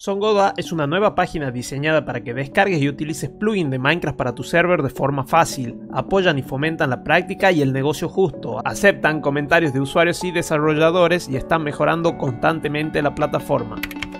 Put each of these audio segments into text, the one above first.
Songoda es una nueva página diseñada para que descargues y utilices plugins de Minecraft para tu server de forma fácil. Apoyan y fomentan la práctica y el negocio justo. Aceptan comentarios de usuarios y desarrolladores y están mejorando constantemente la plataforma.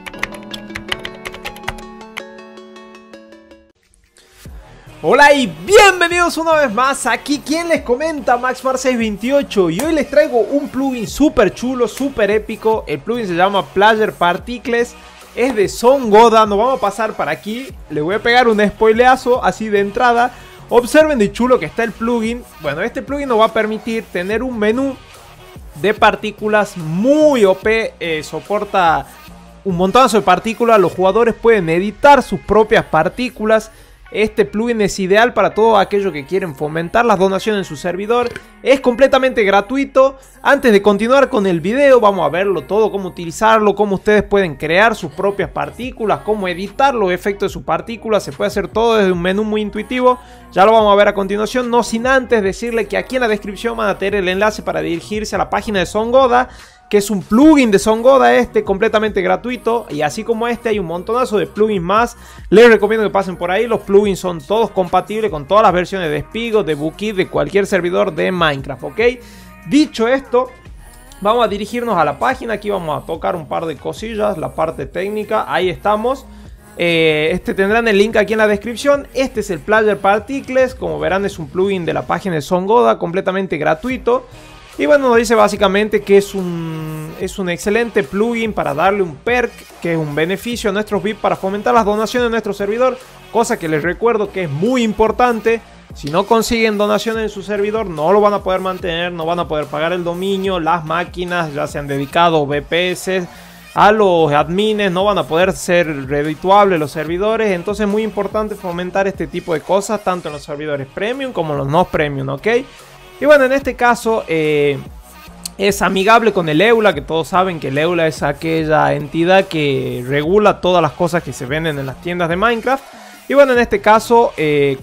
Hola y bienvenidos una vez más. Aquí quien les comenta, MaxMar628, y hoy les traigo un plugin súper chulo, súper épico. El plugin se llama Player Particles. Es de Songoda, nos vamos a pasar para aquí. Le voy a pegar un spoileazo así de entrada. Observen de chulo que está el plugin. Bueno, este plugin nos va a permitir tener un menú de partículas muy OP. Soporta un montonazo de partículas. Los jugadores pueden editar sus propias partículas. Este plugin es ideal para todos aquellos que quieren fomentar las donaciones en su servidor. Es completamente gratuito. Antes de continuar con el video, vamos a verlo todo, cómo utilizarlo, cómo ustedes pueden crear sus propias partículas, cómo editar los efectos de sus partículas. Se puede hacer todo desde un menú muy intuitivo. Ya lo vamos a ver a continuación, no sin antes decirle que aquí en la descripción van a tener el enlace para dirigirse a la página de Songoda, que es un plugin de Songoda completamente gratuito. Y así como hay un montonazo de plugins más. Les recomiendo que pasen por ahí. Los plugins son todos compatibles con todas las versiones de Spigot, de Bookit, de cualquier servidor de Minecraft, ¿ok? Dicho esto, vamos a dirigirnos a la página. Aquí vamos a tocar un par de cosillas, la parte técnica, ahí estamos. Tendrán el link aquí en la descripción. Este es el Player Particles. Como verán, es un plugin de la página de Songoda, completamente gratuito. Y bueno, nos dice básicamente que es un excelente plugin para darle un perk, que es un beneficio a nuestros VIP para fomentar las donaciones de nuestro servidor. Cosa que les recuerdo que es muy importante. Si no consiguen donaciones en su servidor, no lo van a poder mantener, no van a poder pagar el dominio, las máquinas ya se han dedicado VPS a los admins, no van a poder ser redituables los servidores. Entonces es muy importante fomentar este tipo de cosas, tanto en los servidores premium como en los no premium, ¿ok? Y bueno, en este caso es amigable con el EULA, que todos saben que el EULA es aquella entidad que regula todas las cosas que se venden en las tiendas de Minecraft. Y bueno, en este caso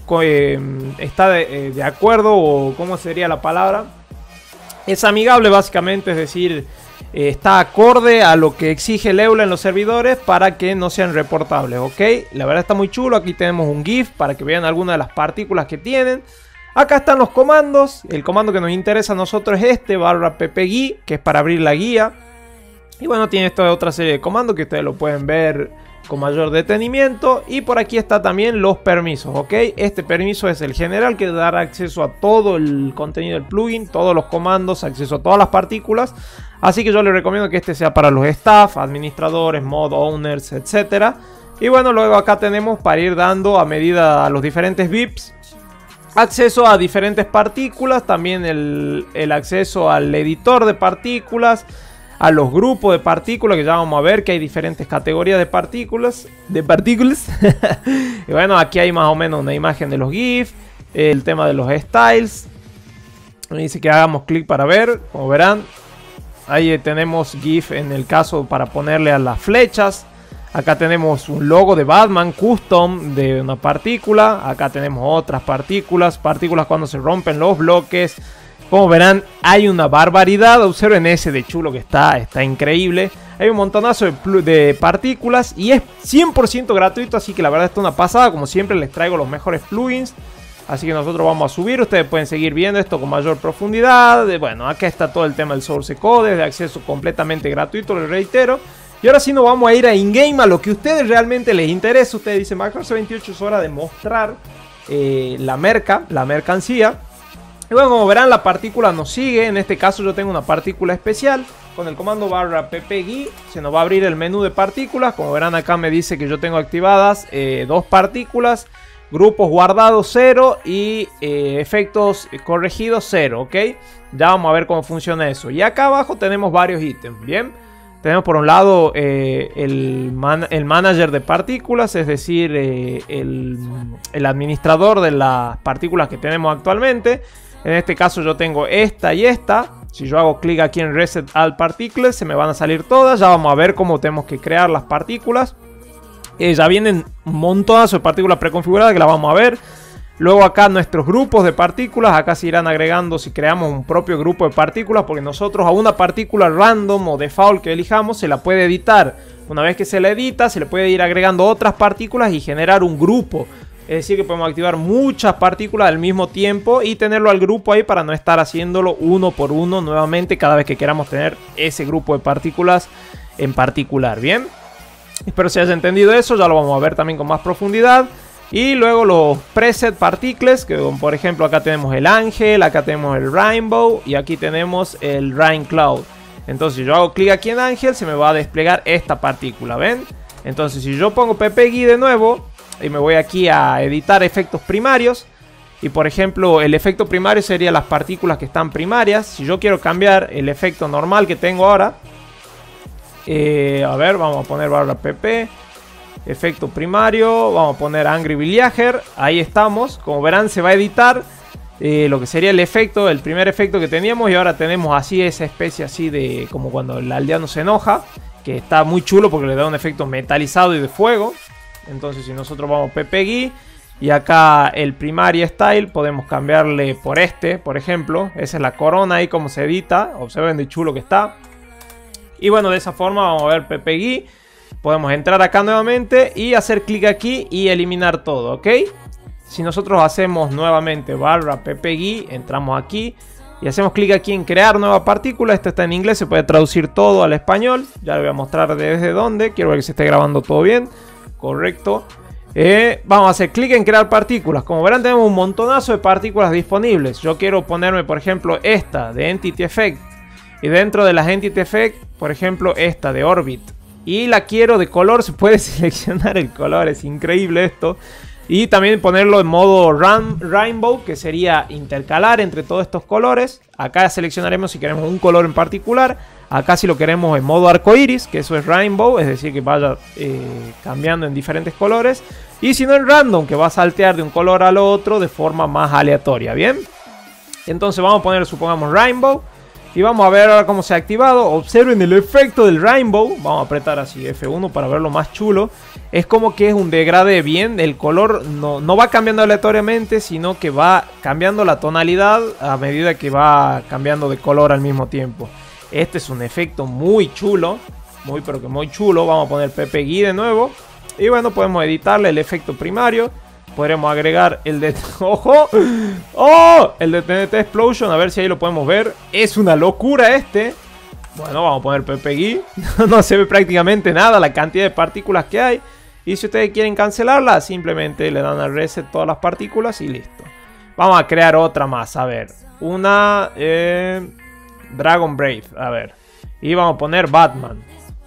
está de acuerdo, o ¿cómo sería la palabra? Es amigable básicamente, es decir, está acorde a lo que exige el EULA en los servidores para que no sean reportables, ¿ok? La verdad está muy chulo. Aquí tenemos un GIF para que vean algunas de las partículas que tienen. Acá están los comandos. El comando que nos interesa a nosotros es /ppgui, que es para abrir la guía. Y bueno, tiene esta otra serie de comandos que ustedes lo pueden ver con mayor detenimiento. Y por aquí está también los permisos, ¿ok? Este permiso es el general, que dará acceso a todo el contenido del plugin, todos los comandos, acceso a todas las partículas. Así que yo les recomiendo que este sea para los staff, administradores, mod owners, etc. Y bueno, luego acá tenemos para ir dando a medida a los diferentes VIPs acceso a diferentes partículas, también el acceso al editor de partículas, a los grupos de partículas, que ya vamos a ver que hay diferentes categorías de partículas. Y bueno, aquí hay más o menos una imagen de los GIF, el tema de los styles. Me dice que hagamos clic para ver, como verán. Ahí tenemos GIF en el caso para ponerle a las flechas. Acá tenemos un logo de Batman custom de una partícula. Acá tenemos otras partículas cuando se rompen los bloques. Como verán, hay una barbaridad. Observen ese de chulo que está increíble. Hay un montonazo de partículas y es 100% gratuito, así que la verdad está una pasada. Como siempre les traigo los mejores plugins. Así que nosotros vamos a subir. Ustedes pueden seguir viendo esto con mayor profundidad. Bueno, acá está todo el tema del source code, de acceso completamente gratuito, les reitero. Y ahora sí nos vamos a ir a in-game, a lo que a ustedes realmente les interesa. Ustedes dicen, MaxMar628, es hora de mostrar la mercancía. Y bueno, como verán, la partícula nos sigue. En este caso yo tengo una partícula especial. Con el comando /ppgui se nos va a abrir el menú de partículas. Como verán, acá me dice que yo tengo activadas dos partículas. Grupos guardados 0 y efectos corregidos 0, ¿ok? Ya vamos a ver cómo funciona eso. Y acá abajo tenemos varios ítems, ¿bien? Tenemos por un lado el manager de partículas, es decir, el administrador de las partículas que tenemos actualmente. En este caso yo tengo esta y esta. Si yo hago clic aquí en Reset All Particles, se me van a salir todas. Ya vamos a ver cómo tenemos que crear las partículas. Ya vienen un montón de partículas preconfiguradas que las vamos a ver. Luego acá nuestros grupos de partículas, acá se irán agregando si creamos un propio grupo de partículas, porque nosotros a una partícula random o default que elijamos se la puede editar Una vez que se le edita, se le puede ir agregando otras partículas y generar un grupo. Es decir, que podemos activar muchas partículas al mismo tiempo y tenerlo al grupo ahí para no estar haciéndolo uno por uno nuevamente cada vez que queramos tener ese grupo de partículas en particular. Bien, espero se haya entendido eso, ya lo vamos a ver también con más profundidad. Y luego los preset particles, que por ejemplo acá tenemos el ángel, acá tenemos el rainbow y aquí tenemos el rain cloud. Entonces si yo hago clic aquí en ángel, se me va a desplegar esta partícula, ¿ven? Entonces si yo pongo PPGui de nuevo y me voy aquí a editar efectos primarios, y por ejemplo el efecto primario sería las partículas que están primarias. Si yo quiero cambiar el efecto normal que tengo ahora, a ver, vamos a poner barra pp, efecto primario, vamos a poner Angry Villager, ahí estamos. Como verán, se va a editar lo que sería el efecto, el primer efecto que teníamos, y ahora tenemos así esa especie así de como cuando el aldeano se enoja, que está muy chulo porque le da un efecto metalizado y de fuego. Entonces si nosotros vamos PPGui y acá el Primary Style, podemos cambiarle por este, por ejemplo. Esa es la corona ahí como se edita, observen de chulo que está. Y bueno, de esa forma vamos a ver PPGui. Podemos entrar acá nuevamente y hacer clic aquí y eliminar todo, ¿ok? Si nosotros hacemos nuevamente barra PPGui, entramos aquí y hacemos clic aquí en crear nueva partícula. Esto está en inglés, se puede traducir todo al español. Ya le voy a mostrar desde dónde. Quiero ver que se esté grabando todo bien. Correcto. Vamos a hacer clic en crear partículas. Como verán, tenemos un montonazo de partículas disponibles. Yo quiero ponerme, por ejemplo, esta de Entity Effect. Y dentro de las Entity Effect, por ejemplo, esta de Orbit. Y la quiero de color, se puede seleccionar el color, es increíble esto. Y también ponerlo en modo Rainbow, que sería intercalar entre todos estos colores. Acá seleccionaremos si queremos un color en particular. Acá si lo queremos en modo arcoiris, que eso es Rainbow, es decir que vaya cambiando en diferentes colores. Y si no en Random, que va a saltear de un color al otro de forma más aleatoria, ¿bien? Entonces vamos a poner, supongamos, Rainbow. Y vamos a ver ahora cómo se ha activado. Observen el efecto del Rainbow. Vamos a apretar así F1 para verlo más chulo. Es como que es un degradé bien. El color no va cambiando aleatoriamente, sino que va cambiando la tonalidad a medida que va cambiando de color al mismo tiempo. Este es un efecto muy chulo. Muy pero que muy chulo. Vamos a poner PPGui de nuevo. Y bueno, podemos editarle el efecto primario. Podremos agregar el de... ¡Ojo! ¡Oh! El de TNT Explosion. A ver si ahí lo podemos ver. Es una locura este. Bueno, vamos a poner PPGui. No se ve prácticamente nada la cantidad de partículas que hay. Y si ustedes quieren cancelarla, simplemente le dan al reset todas las partículas y listo. Vamos a crear otra más. A ver. Una... Dragon Brave. A ver. Y vamos a poner Batman.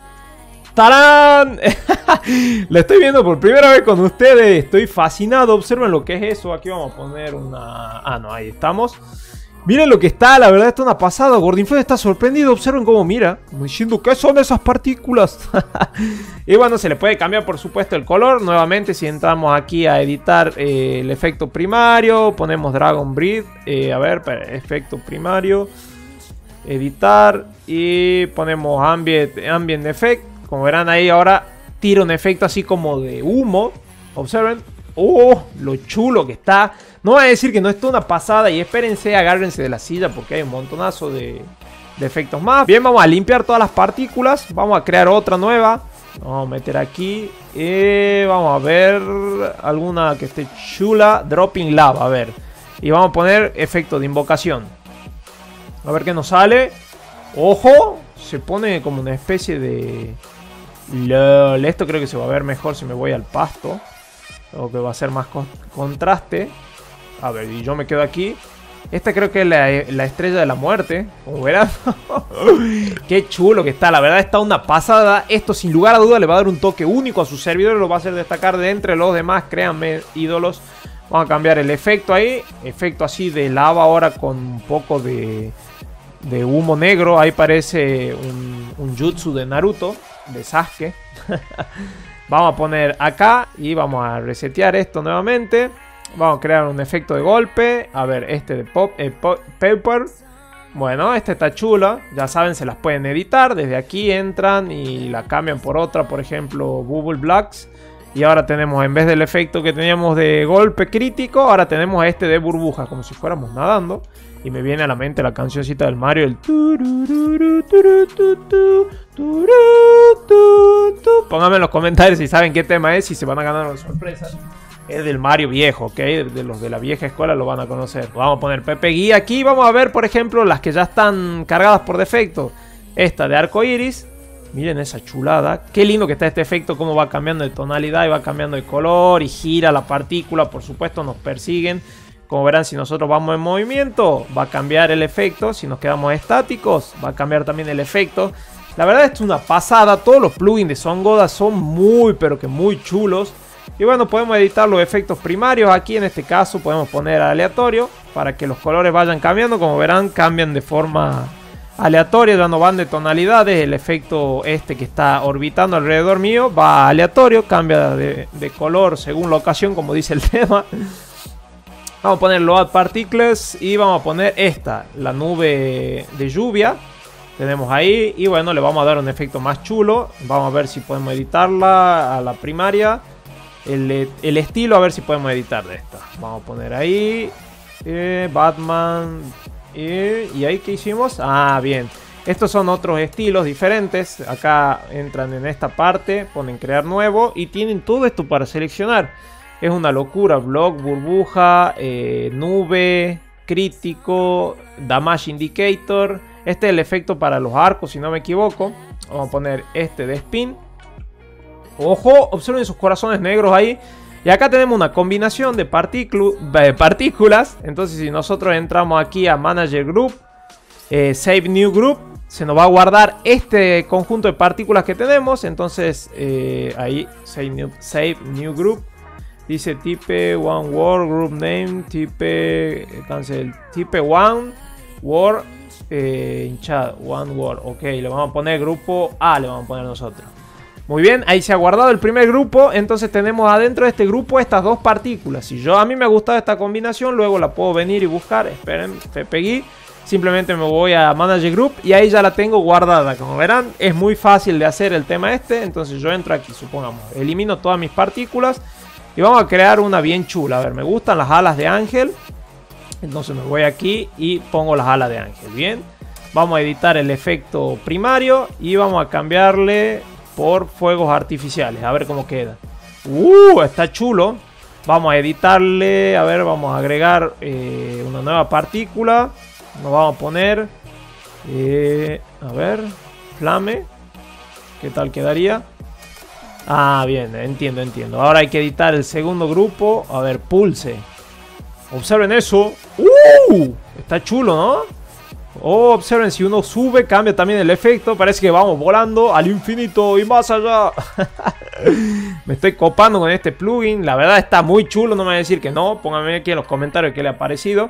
¡Tarán! La estoy viendo por primera vez con ustedes. Estoy fascinado. Observen lo que es eso. Aquí vamos a poner una... Ah, no, ahí estamos. Miren lo que está. La verdad está una pasada. Gordinfled está sorprendido. Observen cómo mira. Como diciendo, ¿qué son esas partículas? Y bueno, se le puede cambiar por supuesto el color. Nuevamente, si entramos aquí a editar el efecto primario, ponemos Dragon Breed. A ver, efecto primario. Editar. Y ponemos Ambient Effect. Como verán ahí ahora tira un efecto así como de humo. Observen. ¡Oh! Lo chulo que está. No voy a decir que no es toda una pasada. Y espérense, agárrense de la silla porque hay un montonazo de efectos más. Bien, vamos a limpiar todas las partículas. Vamos a crear otra nueva. Vamos a meter aquí. Vamos a ver alguna que esté chula. Dropping Lava, a ver. Y vamos a poner efecto de invocación. A ver qué nos sale. ¡Ojo! Se pone como una especie de... LOL, esto creo que se va a ver mejor si me voy al pasto. O que va a ser más contraste. A ver, y yo me quedo aquí. Esta creo que es la estrella de la muerte. Como verán. Qué chulo que está. La verdad está una pasada. Esto sin lugar a duda le va a dar un toque único a su servidor. Lo va a hacer destacar de entre los demás. Créanme, ídolos. Vamos a cambiar el efecto ahí. Efecto así de lava ahora con un poco de humo negro. Ahí parece un jutsu de Naruto. De Sasuke. Vamos a poner acá. Y vamos a resetear esto nuevamente. Vamos a crear un efecto de golpe. A ver, este de Paper. Bueno, este está chulo. Ya saben, se las pueden editar. Desde aquí entran y la cambian por otra. Por ejemplo, Bubble Blocks. Y ahora tenemos, en vez del efecto que teníamos de golpe crítico, ahora tenemos este de burbuja, como si fuéramos nadando. Y me viene a la mente la cancioncita del Mario, el... Pónganme en los comentarios si saben qué tema es y se van a ganar una sorpresa. Es del Mario viejo, ¿ok? De los de la vieja escuela lo van a conocer. Vamos a poner Pepe Guía aquí. Vamos a ver, por ejemplo, las que ya están cargadas por defecto. Esta de arco iris. Miren esa chulada. Qué lindo que está este efecto, cómo va cambiando de tonalidad y va cambiando de color y gira la partícula. Por supuesto, nos persiguen. Como verán, si nosotros vamos en movimiento, va a cambiar el efecto. Si nos quedamos estáticos, va a cambiar también el efecto. La verdad, esto es una pasada. Todos los plugins de Son Goda son muy, pero que muy chulos. Y bueno, podemos editar los efectos primarios. Aquí en este caso podemos poner aleatorio para que los colores vayan cambiando. Como verán, cambian de forma aleatoria, ya no van de tonalidades. El efecto este que está orbitando alrededor mío va aleatorio, cambia de color según la ocasión, como dice el tema. Vamos a poner Load Particles y vamos a poner esta, la nube de lluvia. Tenemos ahí y bueno, le vamos a dar un efecto más chulo. Vamos a ver si podemos editarla a la primaria. El estilo, a ver si podemos editar de esta. Vamos a poner ahí Batman. ¿Y ahí qué hicimos? Ah, bien. Estos son otros estilos diferentes. Acá entran en esta parte, ponen crear nuevo y tienen todo esto para seleccionar. Es una locura. Block, burbuja, nube, crítico, damage indicator. Este es el efecto para los arcos, si no me equivoco. Vamos a poner este de spin. Ojo, observen sus corazones negros ahí. Y acá tenemos una combinación de partículas. Entonces si nosotros entramos aquí a Manager Group, Save New Group, se nos va a guardar este conjunto de partículas que tenemos. Entonces ahí, Save New Group. Dice type one word, group name, type one word, hinchado, one word. Ok, le vamos a poner grupo A, le vamos a poner nosotros. Muy bien, ahí se ha guardado el primer grupo. Entonces tenemos adentro de este grupo estas dos partículas. Si a mí me ha gustado esta combinación, luego la puedo venir y buscar. Esperen, FPGui. Simplemente me voy a Manager Group y ahí ya la tengo guardada. Como verán, es muy fácil de hacer el tema este. Entonces yo entro aquí, supongamos. Elimino todas mis partículas y vamos a crear una bien chula. A ver, me gustan las alas de ángel. Entonces me voy aquí y pongo las alas de ángel. Bien. Vamos a editar el efecto primario y vamos a cambiarle por fuegos artificiales, a ver cómo queda. Está chulo. Vamos a editarle, a ver, vamos a agregar una nueva partícula. Nos vamos a poner a ver, flame. ¿Qué tal quedaría? Ah, bien, entiendo. Ahora hay que editar el segundo grupo. A ver, pulse. Observen eso. Está chulo, ¿no? Observen, si uno sube, cambia también el efecto. Parece que vamos volando al infinito y más allá. Me estoy copando con este plugin. La verdad está muy chulo, no me van a decir que no. Pónganme aquí en los comentarios qué le ha parecido.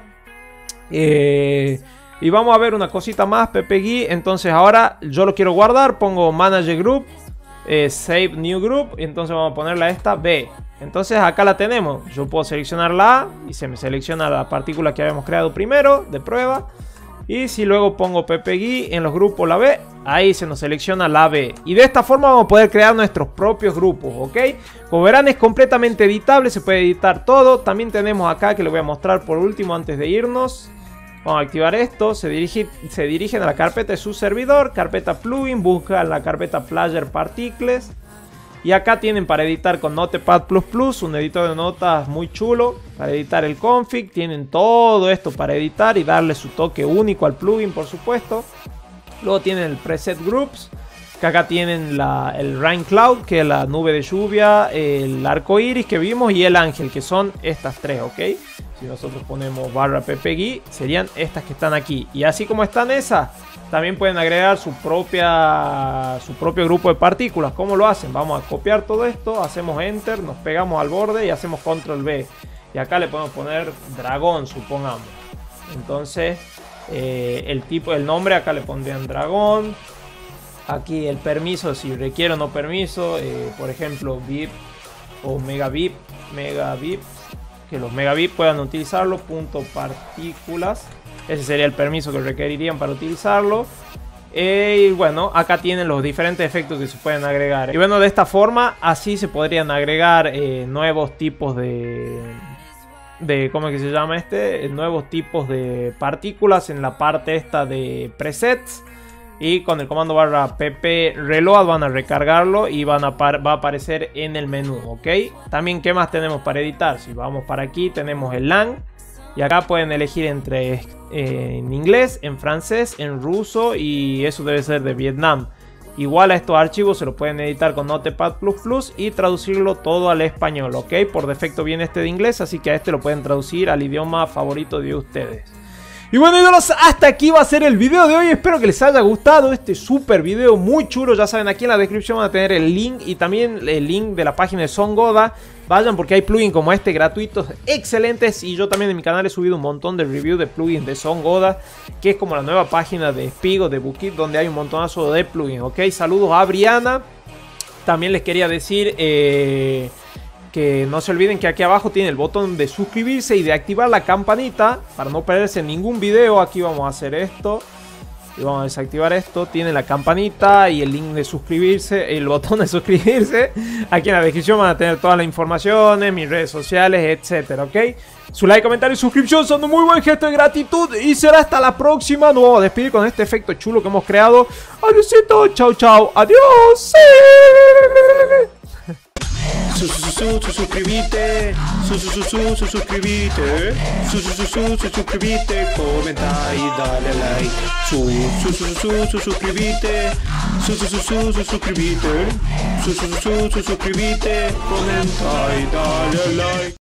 Y vamos a ver una cosita más, PPGui. Entonces ahora yo lo quiero guardar. Pongo Manager Group, Save New Group. Entonces vamos a ponerle a esta B. Entonces acá la tenemos. Yo puedo seleccionar la A y se me selecciona la partícula que habíamos creado primero de prueba. Y si luego pongo PPGui en los grupos la B, ahí se nos selecciona la B. Y de esta forma vamos a poder crear nuestros propios grupos, ¿ok? Como verán, es completamente editable, se puede editar todo. También tenemos acá, que les voy a mostrar por último antes de irnos. Vamos a activar esto, se dirigen a la carpeta de su servidor, carpeta plugin, buscan la carpeta Player Particles. Y acá tienen para editar con Notepad++, un editor de notas muy chulo. Para editar el config, tienen todo esto para editar y darle su toque único al plugin, por supuesto. Luego tienen el Preset Groups, que acá tienen el Rain Cloud, que es la nube de lluvia, el arco iris que vimos y el ángel, que son estas tres, ¿ok? Si nosotros ponemos /ppgui, serían estas que están aquí. Y así como están esas, también pueden agregar su propio grupo de partículas. ¿Cómo lo hacen? Vamos a copiar todo esto, hacemos Enter, nos pegamos al borde y hacemos Control V. Y acá le podemos poner dragón, supongamos. Entonces, el nombre acá le pondrían dragón. Aquí el permiso, si requiero o no permiso. Por ejemplo, VIP o megavip. Que los megavip puedan utilizarlo. Punto partículas. Ese sería el permiso que requerirían para utilizarlo. Y bueno, acá tienen los diferentes efectos que se pueden agregar. Y bueno, de esta forma, así se podrían agregar nuevos tipos de de, ¿cómo es que se llama este? Nuevos tipos de partículas en la parte esta de presets. Y con el comando barra pp reload van a recargarlo y va a aparecer en el menú, ¿ok? También, ¿qué más tenemos para editar? Si vamos para aquí, tenemos el LAN. Y acá pueden elegir entre en inglés, en francés, en ruso, y eso debe ser de Vietnam. Igual a estos archivos se lo pueden editar con Notepad++ y traducirlo todo al español, ¿ok? Por defecto viene este de inglés, así que a este lo pueden traducir al idioma favorito de ustedes. Y bueno, ídolos, hasta aquí va a ser el video de hoy. Espero que les haya gustado este super video muy chulo. Ya saben, aquí en la descripción van a tener el link y también el link de la página de Songoda. Vayan porque hay plugins como este gratuitos excelentes. Y yo también en mi canal he subido un montón de reviews de plugins de Songoda, que es como la nueva página de Spigo, de Bookit, donde hay un montonazo de plugins, ¿ok? Saludos a Briana. También les quería decir que no se olviden que aquí abajo tiene el botón de suscribirse y de activar la campanita para no perderse ningún video. Aquí vamos a hacer esto y vamos a desactivar esto. Tiene la campanita y el link de suscribirse, el botón de suscribirse. Aquí en la descripción van a tener todas las informaciones, mis redes sociales, etcétera, ¿ok? Su like, comentario y suscripción son un muy buen gesto de gratitud. Y será hasta la próxima. Nos vamos a despedir con este efecto chulo que hemos creado. Adiósito, chau chau, adiós. Suscríbete, suscríbete, suscríbete, comenta y dale like. Suscríbete, suscríbete, comenta y dale like.